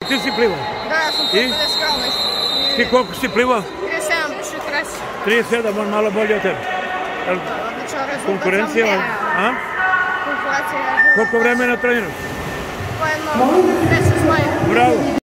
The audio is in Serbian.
Ti si plivao? Da, ja sam 50 kralna isto. Ti koliko si plivao? 37, 40. 37, on malo bolje od tebe. Odličan rezultat. Konkurencija? A? Konkurencija. Koliko vremena treniraš? Pa jedno 10 godina. Bravo.